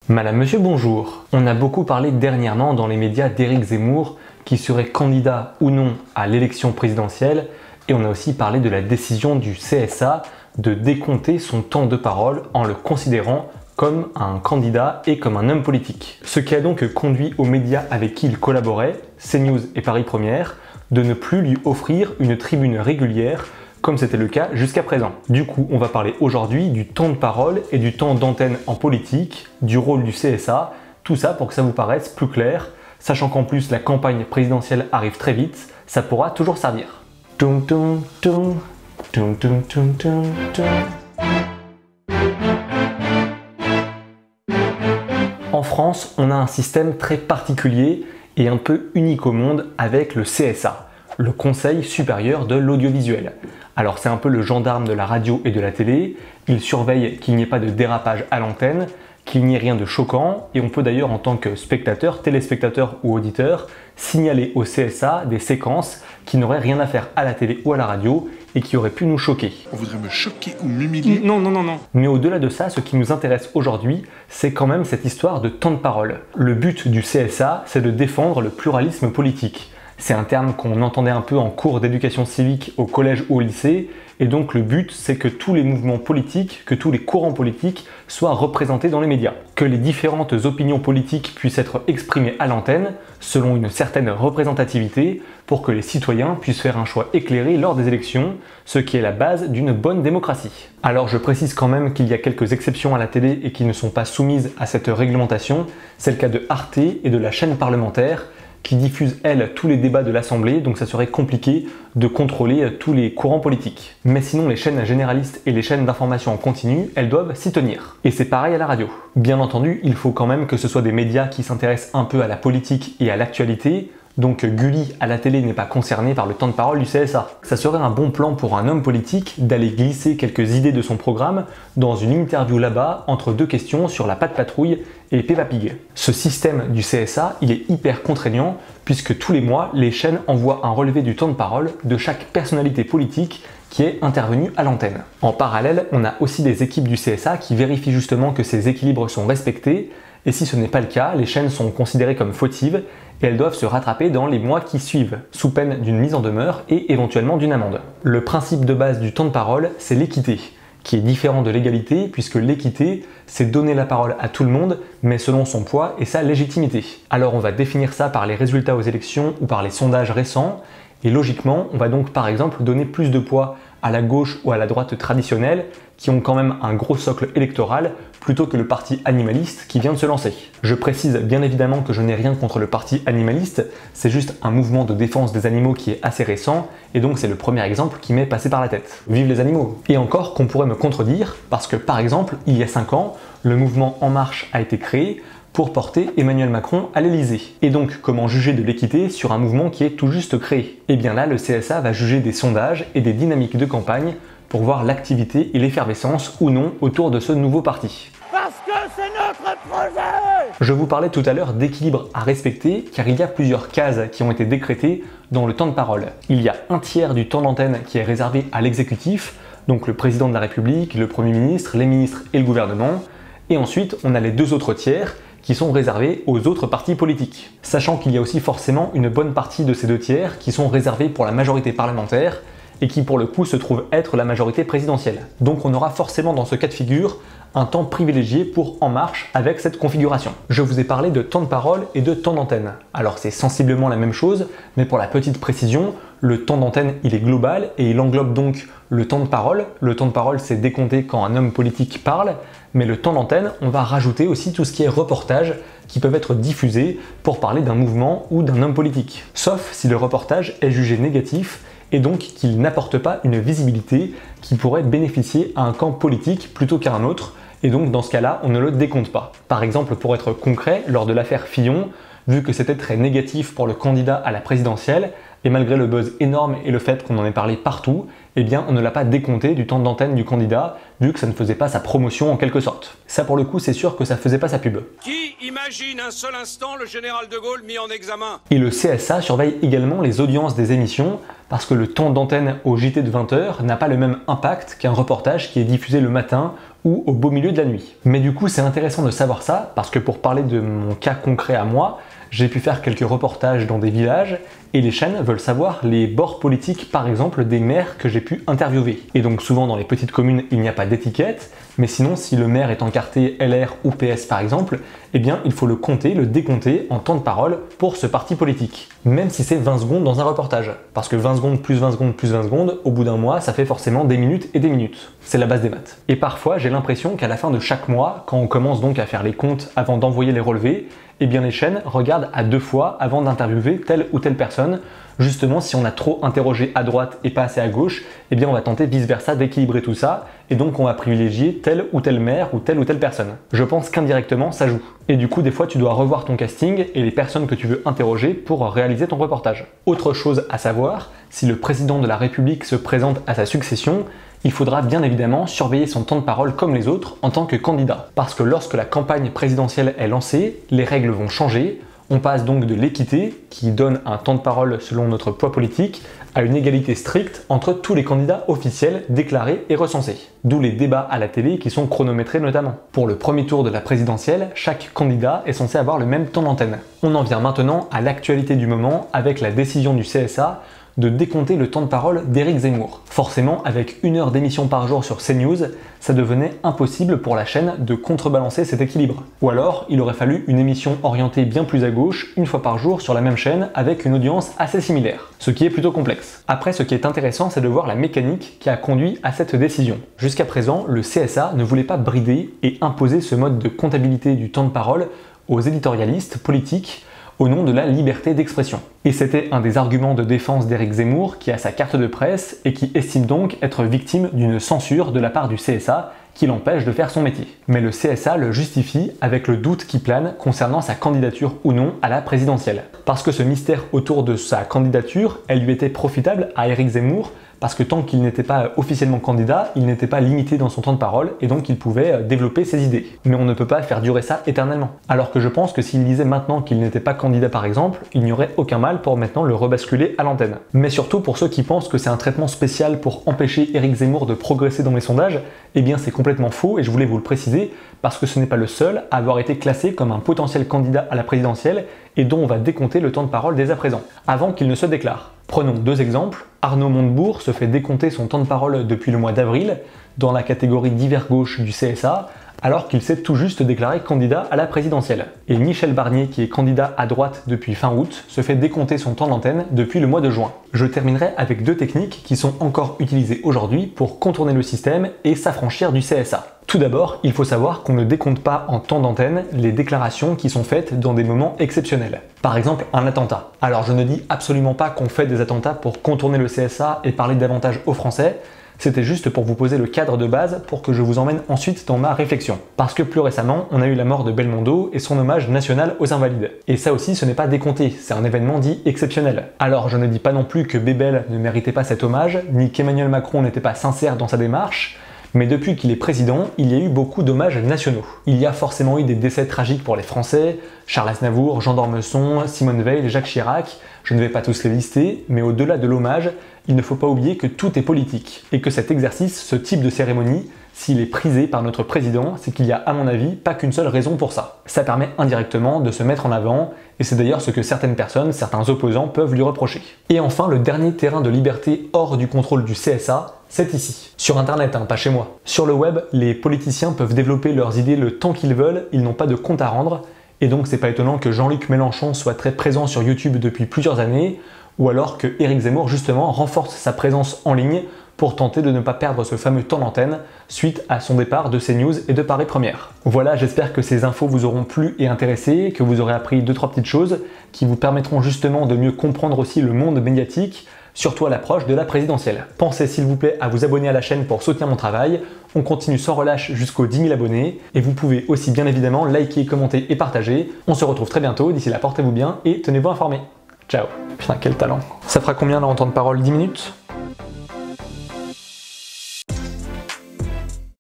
Madame, monsieur, bonjour. On a beaucoup parlé dernièrement dans les médias d'Éric Zemmour qui serait candidat ou non à l'élection présidentielle et on a aussi parlé de la décision du CSA de décompter son temps de parole en le considérant comme un candidat et comme un homme politique. Ce qui a donc conduit aux médias avec qui il collaborait, CNews et Paris Première, de ne plus lui offrir une tribune régulière comme c'était le cas jusqu'à présent. Du coup, on va parler aujourd'hui du temps de parole et du temps d'antenne en politique, du rôle du CSA, tout ça pour que ça vous paraisse plus clair, sachant qu'en plus la campagne présidentielle arrive très vite, ça pourra toujours servir. Tum, tum, tum, tum, tum, tum, tum, tum. En France, on a un système très particulier et un peu unique au monde avec le CSA, le Conseil supérieur de l'audiovisuel. Alors c'est un peu le gendarme de la radio et de la télé, il surveille qu'il n'y ait pas de dérapage à l'antenne, qu'il n'y ait rien de choquant, et on peut d'ailleurs en tant que spectateur, téléspectateur ou auditeur, signaler au CSA des séquences qui n'auraient rien à faire à la télé ou à la radio et qui auraient pu nous choquer. On voudrait me choquer ou m'humilier? Non. Mais au-delà de ça, ce qui nous intéresse aujourd'hui, c'est quand même cette histoire de temps de parole. Le but du CSA, c'est de défendre le pluralisme politique. C'est un terme qu'on entendait un peu en cours d'éducation civique au collège ou au lycée, et donc le but c'est que tous les mouvements politiques, que tous les courants politiques soient représentés dans les médias. Que les différentes opinions politiques puissent être exprimées à l'antenne, selon une certaine représentativité, pour que les citoyens puissent faire un choix éclairé lors des élections, ce qui est la base d'une bonne démocratie. Alors je précise quand même qu'il y a quelques exceptions à la télé et qui ne sont pas soumises à cette réglementation, c'est le cas de Arte et de la chaîne parlementaire, qui diffuse, elle, tous les débats de l'Assemblée, donc ça serait compliqué de contrôler tous les courants politiques. Mais sinon, les chaînes généralistes et les chaînes d'information en continu, elles doivent s'y tenir. Et c'est pareil à la radio. Bien entendu, il faut quand même que ce soit des médias qui s'intéressent un peu à la politique et à l'actualité, donc Gulli à la télé n'est pas concerné par le temps de parole du CSA. Ça serait un bon plan pour un homme politique d'aller glisser quelques idées de son programme dans une interview là-bas entre deux questions sur la Patte Patrouille et Peppa Pig. Ce système du CSA, il est hyper contraignant puisque tous les mois, les chaînes envoient un relevé du temps de parole de chaque personnalité politique qui est intervenue à l'antenne. En parallèle, on a aussi des équipes du CSA qui vérifient justement que ces équilibres sont respectés et si ce n'est pas le cas, les chaînes sont considérées comme fautives et elles doivent se rattraper dans les mois qui suivent, sous peine d'une mise en demeure et éventuellement d'une amende. Le principe de base du temps de parole, c'est l'équité, qui est différent de l'égalité, puisque l'équité, c'est donner la parole à tout le monde, mais selon son poids et sa légitimité. Alors on va définir ça par les résultats aux élections ou par les sondages récents, et logiquement, on va donc par exemple donner plus de poids à la gauche ou à la droite traditionnelle, qui ont quand même un gros socle électoral, plutôt que le parti animaliste qui vient de se lancer. Je précise bien évidemment que je n'ai rien contre le parti animaliste, c'est juste un mouvement de défense des animaux qui est assez récent, et donc c'est le premier exemple qui m'est passé par la tête. Vive les animaux! Et encore qu'on pourrait me contredire, parce que par exemple, il y a 5 ans, le mouvement En Marche a été créé pour porter Emmanuel Macron à l'Elysée. Et donc, comment juger de l'équité sur un mouvement qui est tout juste créé? Et bien là, le CSA va juger des sondages et des dynamiques de campagne pour voir l'activité et l'effervescence ou non autour de ce nouveau parti. Parce que c'est notre projet! Je vous parlais tout à l'heure d'équilibre à respecter car il y a plusieurs cases qui ont été décrétées dans le temps de parole. Il y a un tiers du temps d'antenne qui est réservé à l'exécutif, donc le président de la République, le Premier ministre, les ministres et le gouvernement. Et ensuite, on a les 2 autres tiers qui sont réservés aux autres partis politiques. Sachant qu'il y a aussi forcément une bonne partie de ces 2 tiers qui sont réservés pour la majorité parlementaire et qui pour le coup se trouve être la majorité présidentielle. Donc on aura forcément dans ce cas de figure un temps privilégié pour En Marche avec cette configuration. Je vous ai parlé de temps de parole et de temps d'antenne. Alors c'est sensiblement la même chose, mais pour la petite précision, le temps d'antenne il est global et il englobe donc le temps de parole. Le temps de parole c'est décompté quand un homme politique parle, mais le temps d'antenne, on va rajouter aussi tout ce qui est reportage qui peuvent être diffusés pour parler d'un mouvement ou d'un homme politique. Sauf si le reportage est jugé négatif et donc qu'il n'apporte pas une visibilité qui pourrait bénéficier à un camp politique plutôt qu'à un autre, et donc dans ce cas-là, on ne le décompte pas. Par exemple, pour être concret, lors de l'affaire Fillon, vu que c'était très négatif pour le candidat à la présidentielle, et malgré le buzz énorme et le fait qu'on en ait parlé partout, eh bien on ne l'a pas décompté du temps d'antenne du candidat, vu que ça ne faisait pas sa promotion en quelque sorte. Ça pour le coup c'est sûr que ça faisait pas sa pub. Qui imagine un seul instant le général de Gaulle mis en examen? Et le CSA surveille également les audiences des émissions, parce que le temps d'antenne au JT de 20h n'a pas le même impact qu'un reportage qui est diffusé le matin ou au beau milieu de la nuit. Mais du coup c'est intéressant de savoir ça, parce que pour parler de mon cas concret à moi, j'ai pu faire quelques reportages dans des villages et les chaînes veulent savoir les bords politiques par exemple des maires que j'ai pu interviewer. Et donc souvent dans les petites communes il n'y a pas d'étiquette, mais sinon si le maire est encarté LR ou PS par exemple, eh bien il faut le compter, le décompter en temps de parole pour ce parti politique. Même si c'est 20 secondes dans un reportage. Parce que 20 secondes plus 20 secondes plus 20 secondes, au bout d'un mois ça fait forcément des minutes et des minutes. C'est la base des maths. Et parfois j'ai l'impression qu'à la fin de chaque mois, quand on commence donc à faire les comptes avant d'envoyer les relevés, eh bien les chaînes regardent à 2 fois avant d'interviewer telle ou telle personne. Justement, si on a trop interrogé à droite et pas assez à gauche, eh bien on va tenter vice-versa d'équilibrer tout ça, et donc on va privilégier tel ou tel maire ou telle personne. Je pense qu'indirectement ça joue. Et du coup, des fois tu dois revoir ton casting et les personnes que tu veux interroger pour réaliser ton reportage. Autre chose à savoir, si le président de la République se présente à sa succession, il faudra bien évidemment surveiller son temps de parole comme les autres en tant que candidat. Parce que lorsque la campagne présidentielle est lancée, les règles vont changer. On passe donc de l'équité, qui donne un temps de parole selon notre poids politique, à une égalité stricte entre tous les candidats officiels déclarés et recensés. D'où les débats à la télé qui sont chronométrés notamment. Pour le premier tour de la présidentielle, chaque candidat est censé avoir le même temps d'antenne. On en vient maintenant à l'actualité du moment avec la décision du CSA de décompter le temps de parole d'Éric Zemmour. Forcément, avec 1 heure d'émission par jour sur CNews, ça devenait impossible pour la chaîne de contrebalancer cet équilibre. Ou alors, il aurait fallu une émission orientée bien plus à gauche, 1 fois par jour sur la même chaîne, avec une audience assez similaire, ce qui est plutôt complexe. Après, ce qui est intéressant, c'est de voir la mécanique qui a conduit à cette décision. Jusqu'à présent, le CSA ne voulait pas brider et imposer ce mode de comptabilité du temps de parole aux éditorialistes politiques, au nom de la liberté d'expression. Et c'était un des arguments de défense d'Éric Zemmour qui a sa carte de presse et qui estime donc être victime d'une censure de la part du CSA qui l'empêche de faire son métier. Mais le CSA le justifie avec le doute qui plane concernant sa candidature ou non à la présidentielle. Parce que ce mystère autour de sa candidature, elle lui était profitable à Éric Zemmour, parce que tant qu'il n'était pas officiellement candidat, il n'était pas limité dans son temps de parole et donc il pouvait développer ses idées. Mais on ne peut pas faire durer ça éternellement. Alors que je pense que s'il disait maintenant qu'il n'était pas candidat par exemple, il n'y aurait aucun mal pour maintenant le rebasculer à l'antenne. Mais surtout pour ceux qui pensent que c'est un traitement spécial pour empêcher Éric Zemmour de progresser dans les sondages, eh bien c'est complètement faux et je voulais vous le préciser parce que ce n'est pas le seul à avoir été classé comme un potentiel candidat à la présidentielle et dont on va décompter le temps de parole dès à présent, avant qu'il ne se déclare. Prenons 2 exemples. Arnaud Montebourg se fait décompter son temps de parole depuis le mois d'avril dans la catégorie divers gauche du CSA, alors qu'il s'est tout juste déclaré candidat à la présidentielle. Et Michel Barnier, qui est candidat à droite depuis fin août, se fait décompter son temps d'antenne depuis le mois de juin. Je terminerai avec 2 techniques qui sont encore utilisées aujourd'hui pour contourner le système et s'affranchir du CSA. Tout d'abord, il faut savoir qu'on ne décompte pas en temps d'antenne les déclarations qui sont faites dans des moments exceptionnels. Par exemple, un attentat. Alors je ne dis absolument pas qu'on fait des attentats pour contourner le CSA et parler davantage aux Français, c'était juste pour vous poser le cadre de base pour que je vous emmène ensuite dans ma réflexion. Parce que plus récemment, on a eu la mort de Belmondo et son hommage national aux Invalides. Et ça aussi, ce n'est pas décompté, c'est un événement dit exceptionnel. Alors je ne dis pas non plus que Bébel ne méritait pas cet hommage, ni qu'Emmanuel Macron n'était pas sincère dans sa démarche, mais depuis qu'il est président, il y a eu beaucoup d'hommages nationaux. Il y a forcément eu des décès tragiques pour les Français, Charles Aznavour, Jean d'Ormesson, Simone Veil, Jacques Chirac, je ne vais pas tous les lister, mais au-delà de l'hommage, il ne faut pas oublier que tout est politique, et que cet exercice, ce type de cérémonie, s'il est prisé par notre président, c'est qu'il y a à mon avis pas qu'une seule raison pour ça. Ça permet indirectement de se mettre en avant, et c'est d'ailleurs ce que certaines personnes, certains opposants peuvent lui reprocher. Et enfin, le dernier terrain de liberté hors du contrôle du CSA, c'est ici. Sur internet, pas chez moi. Sur le web, les politiciens peuvent développer leurs idées le temps qu'ils veulent, ils n'ont pas de compte à rendre, et donc c'est pas étonnant que Jean-Luc Mélenchon soit très présent sur YouTube depuis plusieurs années, ou alors que Éric Zemmour justement renforce sa présence en ligne pour tenter de ne pas perdre ce fameux temps d'antenne suite à son départ de CNews et de Paris Première. Voilà, j'espère que ces infos vous auront plu et intéressé, que vous aurez appris 2-3 petites choses qui vous permettront justement de mieux comprendre aussi le monde médiatique, surtout à l'approche de la présidentielle. Pensez s'il vous plaît à vous abonner à la chaîne pour soutenir mon travail, on continue sans relâche jusqu'aux 10 000 abonnés, et vous pouvez aussi bien évidemment liker, commenter et partager. On se retrouve très bientôt, d'ici là portez-vous bien et tenez-vous informés. Ciao. Putain, quel talent. Ça fera combien là en temps de parole? 10 minutes?